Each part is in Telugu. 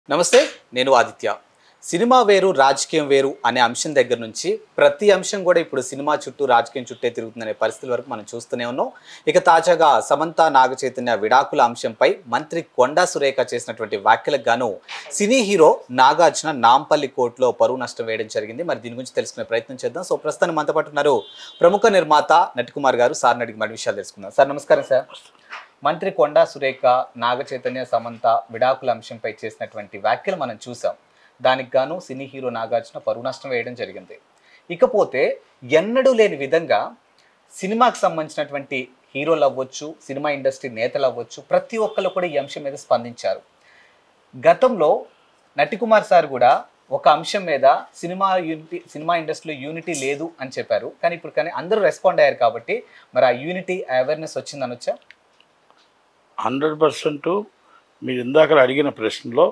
నమస్తే, నేను ఆదిత్య. సినిమా వేరు, రాజకీయం వేరు అనే అంశం దగ్గర నుంచి ప్రతి అంశం కూడా ఇప్పుడు సినిమా చుట్టూ, రాజకీయం చుట్టే తిరుగుతుందనే పరిస్థితుల వరకు మనం చూస్తూనే ఉన్నాం. ఇక తాజాగా సమంత నాగచైతన్య విడాకుల అంశంపై మంత్రి కొండా సురేఖ చేసినటువంటి వ్యాఖ్యలకు గాను సినీ హీరో నాగార్జున నాంపల్లి కోర్టులో పరువు నష్టం వేయడం జరిగింది. మరి దీని గురించి తెలుసుకునే ప్రయత్నం చేద్దాం. సో ప్రస్తుతం మనతో పాటు ఉన్నారు ప్రముఖ నిర్మాత నటికుమార్ గారు. సార్ని అడిగి మరి విషయాలు తెలుసుకుందాం. సార్ నమస్కారం. సార్, మంత్రి కొండా సురేఖ నాగచైతన్య సమంత విడాకుల అంశంపై చేసినటువంటి వ్యాఖ్యలు మనం చూసాం. దానికి గాను సినీ హీరో నాగార్జున పరువు నష్టం వేయడం జరిగింది. ఇకపోతే ఎన్నడూ లేని విధంగా సినిమాకి సంబంధించినటువంటి హీరోలు అవ్వచ్చు, సినిమా ఇండస్ట్రీ నేతలు అవ్వచ్చు, ప్రతి ఒక్కరు కూడా ఈ అంశం మీద స్పందించారు. గతంలో నటికుమార్ సార్ కూడా ఒక అంశం మీద సినిమా ఇండస్ట్రీలో యూనిటీ లేదు అని చెప్పారు. కానీ ఇప్పుడు అందరూ రెస్పాండ్ అయ్యారు కాబట్టి మరి ఆ యూనిటీ అవేర్నెస్ వచ్చిందనొచ్చా? 100% మీరు ఇందాక అడిగిన ప్రశ్నలో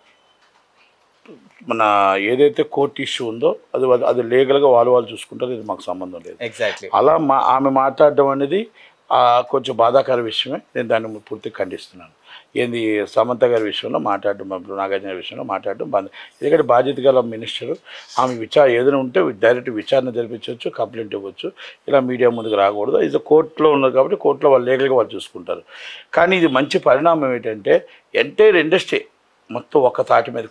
మన ఏదైతే కోర్టు ఇష్యూ ఉందో అది లీగల్గా వాళ్ళు చూసుకుంటారు. ఇది మాకు సంబంధం లేదు. ఎగ్జాక్ట్లీ. అలా ఆమె మాట్లాడడం అనేది కొంచెం బాధాకర విషయమే. నేను దాన్ని పూర్తిగా ఖండిస్తున్నాను. ఏంది సమంత గారి విషయంలో మాట్లాడడం, నాగార్జున విషయంలో మాట్లాడడం బంద్. ఎందుకంటే బాధ్యత గల మినిస్టరు, ఆమె ఏదైనా ఉంటే డైరెక్ట్ విచారణ జరిపించవచ్చు, కంప్లైంట్ ఇవ్వచ్చు. ఇలా మీడియా ముందుకు రాకూడదు. ఇది కోర్టులో ఉన్నది కాబట్టి కోర్టులో వాళ్ళు లీగల్గా వాళ్ళు చూసుకుంటారు. కానీ ఇది మంచి పరిణామం ఏంటంటే ఎంటైర్ ఇండస్ట్రీ మొత్తం ఒక్క తాటి మీదకి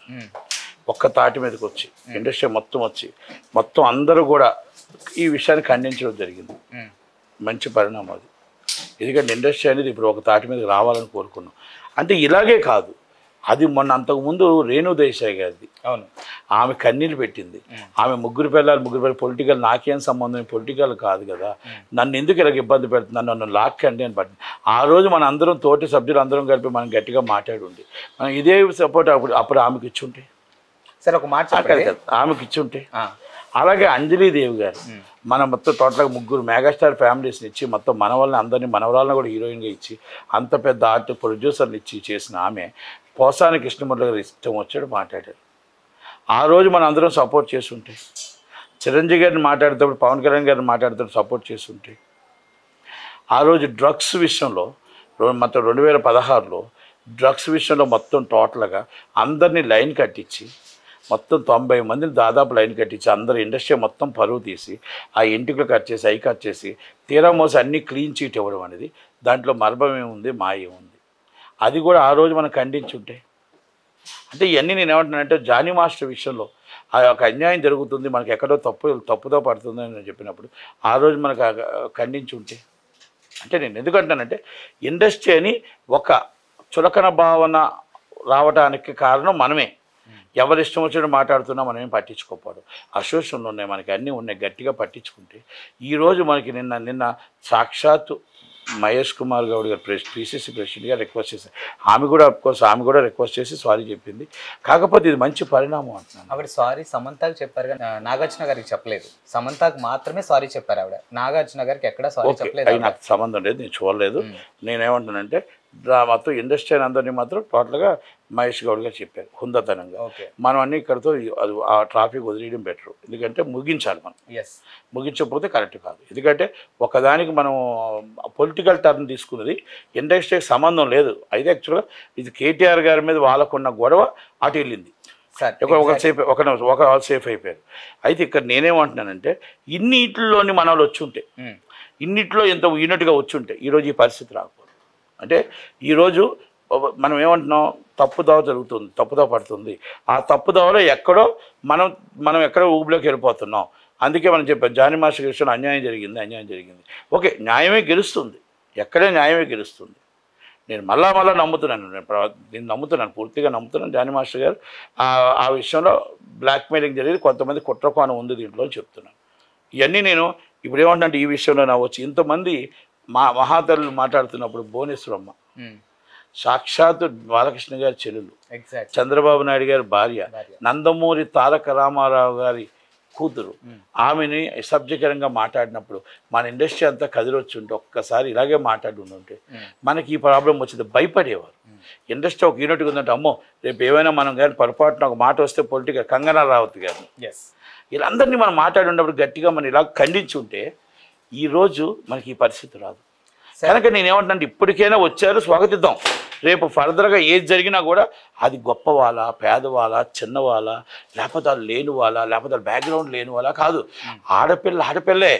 వచ్చి ఇండస్ట్రీ మొత్తం అందరూ కూడా ఈ విషయాన్ని ఖండించడం జరిగింది. మంచి పరిణామం అది. ఎందుకంటే ఇండస్ట్రీ అనేది ఇప్పుడు ఒక తాటి మీదకి రావాలని కోరుకున్నాం. అంటే ఇలాగే కాదు, అది మొన్న అంతకుముందు రేణు దేశాయ్ గారిది. అవును, ఆమె కన్నీళ్ళు పెట్టింది. ఆమె ముగ్గురు పిల్లలు పొలిటికల్, నాకేం సంబంధం, పొలిటికల్ కాదు కదా, నన్ను ఎందుకు ఇలాగ ఇబ్బంది పెడుతున్నాను, నన్ను లాక్కండి అని పట్టింది. ఆ రోజు మన అందరం తోటి సభ్యులు అందరం కలిపి మనం గట్టిగా మాట్లాడి ఉండి మనం ఇదే సపోర్ట్ అప్పుడు ఆమెకి ఇచ్చి ఉంటే, సరే ఒక మాట ఆమెకి ఇచ్చి ఉంటే. అలాగే అంజలీదేవి గారు మన మొత్తం టోటల్గా ముగ్గురు మెగాస్టార్ ఫ్యామిలీస్ని ఇచ్చి మొత్తం మనవరాలను కూడా హీరోయిన్గా ఇచ్చి అంత పెద్ద ఆర్ట్ ప్రొడ్యూసర్ని ఇచ్చి చేసిన ఆమె పోసాని కృష్ణమూర్తి గారు ఇష్టం వచ్చాడు మాట్లాడారు. ఆ రోజు మనం అందరం సపోర్ట్ చేస్తుంటే, చిరంజీవి గారిని మాట్లాడేటప్పుడు, పవన్ కళ్యాణ్ గారిని మాట్లాడేటప్పుడు సపోర్ట్ చేస్తుంటే, ఆ రోజు డ్రగ్స్ విషయంలో మొత్తం 2016లో డ్రగ్స్ విషయంలో మొత్తం టోటల్గా అందరినీ లైన్ కట్టించి మొత్తం 90 మందిని దాదాపు లైన్ కట్టించి అందరు ఇండస్ట్రీ మొత్తం పరువు తీసి ఆ ఇంటికి కట్ చేసి అవి కట్ చేసి తీరా మోసి అన్నీ క్లీన్ చీట్ ఇవ్వడం అనేది దాంట్లో మర్మం ఏముంది, మాయ ఏముంది. అది కూడా ఆ రోజు మనం ఖండించుంటే. అంటే ఇవన్నీ నేను ఏమంటున్నానంటే జానీ మాస్టర్ విషయంలో ఆ యొక్క అన్యాయం జరుగుతుంది, మనకి ఎక్కడో తప్పుదో పడుతుంది అని చెప్పినప్పుడు ఆ రోజు మనకు ఖండించుంటే. అంటే నేను ఎందుకంటానంటే ఇండస్ట్రీ అని ఒక చులకన భావన రావడానికి కారణం మనమే. ఎవరు ఇష్టం వచ్చినట్టు మాట్లాడుతున్నా మనం ఏం పట్టించుకోకపోవడం. అసోసియేషన్లు ఉన్నాయి, మనకి అన్నీ ఉన్నాయి, గట్టిగా పట్టించుకుంటే ఈరోజు మనకి నిన్న సాక్షాత్తు మహేష్ కుమార్ గౌడ్ గారు పిసిసి ప్రెసిడెంట్ గారు రిక్వెస్ట్ చేశారు. ఆమె కూడా రిక్వెస్ట్ చేసి సారీ చెప్పింది. కాకపోతే ఇది మంచి పరిణామం అంటున్నాను. ఆవిడ సారీ సమంతకు చెప్పారు కానీ నాగార్జున గారికి చెప్పలేదు. సమంతకు మాత్రమే సారీ చెప్పారు ఆవిడ, నాగార్జున గారికి ఎక్కడ సారీ చెప్పలేదు. అది నాకు సంబంధం లేదు, నేను చూడలేదు. నేనేమంటున్నానంటే మొత్తం ఇండస్ట్రీ అందరినీ మాత్రం టోటల్గా మహేష్ గౌడ్ గారు చెప్పారు హుందాతనంగా. మనం అన్ని ఇక్కడితో అది ఆ ట్రాఫిక్ వదిలేయడం బెటర్. ఎందుకంటే ముగించాలి, మనం ముగించకపోతే కరెక్ట్ కాదు. ఎందుకంటే ఒకదానికి మనం పొలిటికల్ టర్న్ తీసుకున్నది ఇండస్ట్రీకి సంబంధం లేదు. అయితే యాక్చువల్గా ఇది కేటీఆర్ గారి మీద వాళ్ళకున్న గొడవ అటు వెళ్ళింది. ఒక సేఫ్ అయిపోయారు. అయితే ఇక్కడ నేనేమంటున్నానంటే ఇన్నిట్లోని మన వాళ్ళు వచ్చి ఉంటే, ఇన్నిట్లో ఎంత యూనిట్గా వచ్చి ఉంటే ఈరోజు ఈ పరిస్థితి రాకపోదు. అంటే ఈరోజు మనం ఏమంటున్నాం, తప్పుదోవ పడుతుంది. ఆ తప్పుదోవలో ఎక్కడో మనం ఎక్కడో ఊబిలోకి వెళ్ళిపోతున్నాం. అందుకే మనం చెప్పాం జానీ మాస్టర్ విషయంలో అన్యాయం జరిగింది. ఓకే, న్యాయమే గెలుస్తుంది, ఎక్కడే న్యాయమే గెలుస్తుంది. నేను మళ్ళా నమ్ముతున్నాను, పూర్తిగా నమ్ముతున్నాను. జానీ మాస్టర్ గారు ఆ విషయంలో బ్లాక్మెయిలింగ్ జరిగింది, కొంతమంది కుట్రకోణం ఉంది దీంట్లో అని చెప్తున్నాను. ఇవన్నీ నేను ఇప్పుడు ఏమంటే ఈ విషయంలో నా వచ్చి ఇంతమంది మహాతల్లు మాట్లాడుతున్నప్పుడు భువనేశ్వరమ్మ సాక్షాత్తు బాలకృష్ణ గారి చెల్లెలు, చంద్రబాబు నాయుడు గారి భార్య, నందమూరి తారక రామారావు గారి కూతురు, ఆమెని అసభ్యకరంగా మాట్లాడినప్పుడు మన ఇండస్ట్రీ అంతా కదిలొచ్చి ఉంటే, ఒక్కసారి ఇలాగే మాట్లాడి ఉంటే మనకి ఈ ప్రాబ్లం వచ్చింది. భయపడేవారు. ఇండస్ట్రీ ఒక యూనిట్గా ఉందంటే అమ్మో రేపు ఏమైనా మనం కానీ పొరపాటున ఒక మాట వస్తే పొలిటికల్ కంగనా రావత్ గారు వీళ్ళందరినీ మనం మాట్లాడి ఉన్నప్పుడు గట్టిగా మనం ఇలా ఖండించి ఉంటే ఈరోజు మనకి ఈ పరిస్థితి రాదు. కనుక నేనేమంటున్నాను, ఇప్పటికైనా వచ్చారు, స్వాగతిద్దాం. రేపు ఫర్దర్గా ఏది జరిగినా కూడా అది గొప్ప వాళ్ళ, పేదవాళ్ళ, చిన్నవాళ్ళ, లేకపోతే వాళ్ళు లేని వాళ్ళ, లేకపోతే వాళ్ళ బ్యాక్గ్రౌండ్ లేని వాళ్ళ కాదు. ఆడపిల్లే,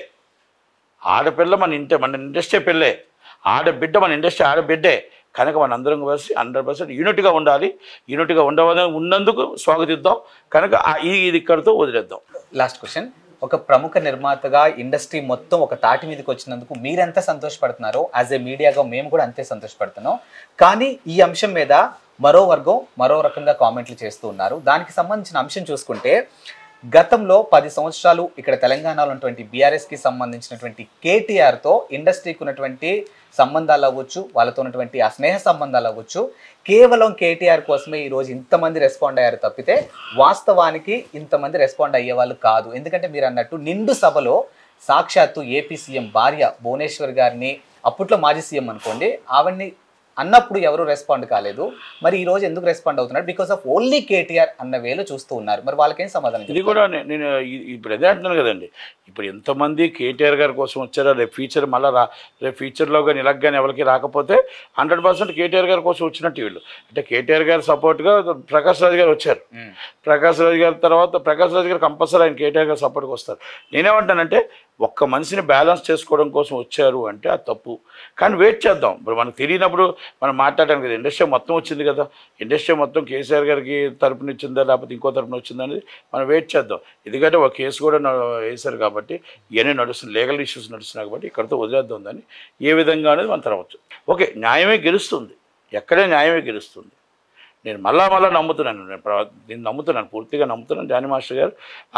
ఆడపిల్ల మన ఇండస్ట్రీ పిల్లే, ఆడబిడ్డ మన ఇండస్ట్రీ ఆడబిడ్డే. కనుక మనందరం కలిసి 100% యూనిట్గా ఉండాలి. యూనిట్గా ఉన్నందుకు స్వాగతిద్దాం. కనుక ఇది ఇక్కడితో వదిలేద్దాం. లాస్ట్ క్వశ్చన్, ఒక ప్రముఖ నిర్మాతగా ఇండస్ట్రీ మొత్తం ఒక తాటి మీదకి వచ్చినందుకు మీరెంత సంతోషపడుతున్నారో యాజ్ ఏ మీడియాగా మేము కూడా అంతే సంతోషపడుతున్నాం. కానీ ఈ అంశం మీద మరో వర్గం మరో రకంగా కామెంట్లు చేస్తూ ఉన్నారు. దానికి సంబంధించిన అంశం చూసుకుంటే గతంలో 10 సంవత్సరాలు ఇక్కడ తెలంగాణలో ఉన్నటువంటి బీఆర్ఎస్కి సంబంధించినటువంటి కేటీఆర్తో ఇండస్ట్రీకి ఉన్నటువంటి సంబంధాలు అవ్వచ్చు, వాళ్ళతో ఉన్నటువంటి ఆ స్నేహ సంబంధాలు అవ్వచ్చు, కేవలం కేటీఆర్ కోసమే ఈరోజు ఇంతమంది రెస్పాండ్ అయ్యారు తప్పితే వాస్తవానికి ఇంతమంది రెస్పాండ్ అయ్యే వాళ్ళు కాదు. ఎందుకంటే మీరు అన్నట్టు నిండు సభలో సాక్షాత్తు ఏపీ సీఎం భార్య భువనేశ్వర్ గారిని, అప్పట్లో మాజీ సీఎం అనుకోండి, ఆవిడ్ని అన్నప్పుడు ఎవరు రెస్పాండ్ కాలేదు. మరి ఈ రోజు ఎందుకు రెస్పాండ్ అవుతున్నారు? బికాస్ ఆఫ్ ఓన్లీ కేటీఆర్ అన్న వేలో చూస్తూ ఉన్నారు. మరి వాళ్ళకేం సమాధానం? ఇది కూడా నేను ఇప్పుడు అదే అంటున్నాను కదండి. ఇప్పుడు ఎంతమంది కేటీఆర్ గారి కోసం వచ్చారో రేపు ఫ్యూచర్ రేపు ఫ్యూచర్లో కానీ ఇలా కానీ ఎవరికి రాకపోతే 100% కేటీఆర్ గారి కోసం వచ్చినట్టు వీళ్ళు. అంటే కేటీఆర్ గారి సపోర్ట్గా ప్రకాష్ రాజ్ గారు వచ్చారు. ప్రకాష్ రాజ్ గారి తర్వాత ప్రకాష్ రాజ్ గారు కంపల్సరీ ఆయన కేటీఆర్ గారు సపోర్ట్గా వస్తారు. నేనేమంటానంటే ఒక్క మనిషిని బ్యాలెన్స్ చేసుకోవడం కోసం వచ్చారు అంటే అది తప్పు. కానీ వెయిట్ చేద్దాం. ఇప్పుడు మనకు తెలియనప్పుడు మనం మాట్లాడడానికి కదా, ఇండస్ట్రీ మొత్తం వచ్చింది కదా, ఇండస్ట్రీ మొత్తం కేసీఆర్ గారికి తరపున ఇచ్చిందా లేకపోతే ఇంకో తరపున వచ్చిందా అనేది మనం వెయిట్ చేద్దాం. ఎందుకంటే ఒక కేసు కూడా వేశారు కాబట్టి ఇవన్నీ నడుస్తుంది, లీగల్ ఇష్యూస్ నడుస్తున్నాయి కాబట్టి ఇక్కడితో వదిలేద్దాం దాన్ని ఏ విధంగా అనేది మనం తర్వాత. ఓకే, న్యాయమే గెలుస్తుంది, ఎక్కడే న్యాయమే గెలుస్తుంది. నేను మళ్ళా నమ్ముతున్నాను, నేను నమ్ముతున్నాను, పూర్తిగా నమ్ముతున్నాను. జానీ మాస్టర్ గారు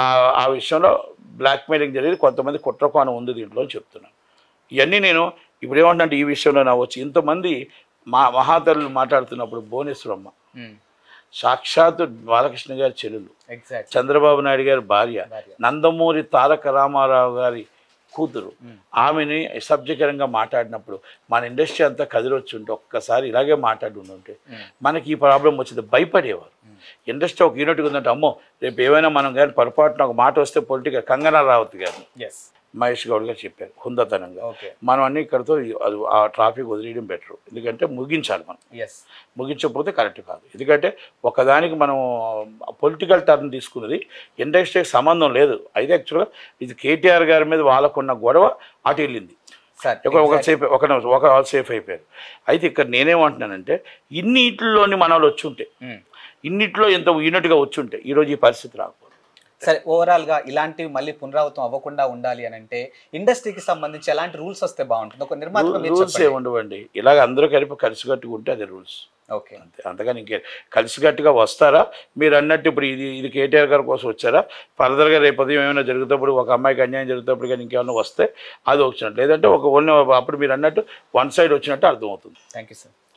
ఆ విషయంలో బ్లాక్మెయిలింగ్ జరిగింది, కొంతమంది కుట్రకోణం ఉంది దీంట్లో అని చెప్తున్నాను. ఇవన్నీ నేను ఇప్పుడు ఏమంటే ఈ విషయంలో నా వచ్చి ఇంతమంది మహాతల్లు మాట్లాడుతున్నప్పుడు భువనేశ్వరమ్మ సాక్షాత్తు బాలకృష్ణ గారి చెల్లెలు, చంద్రబాబు నాయుడు గారి భార్య, నందమూరి తారక రామారావు గారి కూతురు, ఆమెని అసభ్యకరంగా మాట్లాడినప్పుడు మన ఇండస్ట్రీ అంతా కదిలొచ్చి ఉంటే ఒక్కసారి ఇలాగే మాట్లాడి ఉంటే మనకి ఈ ప్రాబ్లం వచ్చింది. భయపడేవారు. ఇండస్ట్రీ ఒక యూనిట్గా ఉందంటే అమ్మో రేపు ఏమైనా మనం కానీ పొరపాటున ఒక మాట వస్తే పొలిటికల్ కంగనా రావత్ గారు, మహేష్ గౌడ్ గారు చెప్పారు హుందాతనంగా, మనం అన్ని ఇక్కడితో ఆ ట్రాఫిక్ వదిలేయడం బెటర్. ఎందుకంటే ముగించాలి, మనం ముగించకపోతే కరెక్ట్ కాదు. ఎందుకంటే ఒకదానికి మనం పొలిటికల్ టర్న్ తీసుకున్నది ఇండస్ట్రీకి సంబంధం లేదు. అయితే యాక్చువల్గా ఇది కేటీఆర్ గారి మీద వాళ్ళకున్న గొడవ అటు వెళ్ళింది, ఒక సేఫ్ అయిపోయారు. అయితే ఇక్కడ నేనేమంటున్నానంటే ఇన్నిట్లోని మన వాళ్ళు వచ్చి ఉంటే, ఇన్నిట్లో ఎంత యూనిట్గా వచ్చి ఉంటే ఈరోజు ఈ పరిస్థితి రాకపోతే. సరే, ఓవరాల్గా ఇలాంటివి మళ్ళీ పునరావృతం అవ్వకుండా ఉండాలి అని అంటే ఇండస్ట్రీకి సంబంధించి ఎలాంటి రూల్స్ వస్తే బాగుంటుంది? ఒక నిర్మాత రూల్స్ ఏముండవండి, ఇలాగ అందరూ కలిసికట్టుగా ఉంటే అది రూల్స్. ఓకే, అంతే, అంతగా ఇంకే కలిసికట్టుగా వస్తారా మీరు అన్నట్టు. ఇప్పుడు ఇది కేటీఆర్ గారి కోసం వచ్చారా, ఫర్దర్గా రేపు ఉదయం ఏమైనా జరుగుతున్నప్పుడు ఒక అమ్మాయికి అన్యాయం జరుగుతున్నప్పుడు కానీ ఇంకేమైనా వస్తే అది వచ్చినట్టు, లేదంటే ఒక ఓన్లీ అప్పుడు మీరు అన్నట్టు వన్ సైడ్ వచ్చినట్టు అర్థమవుతుంది. Thank you sir.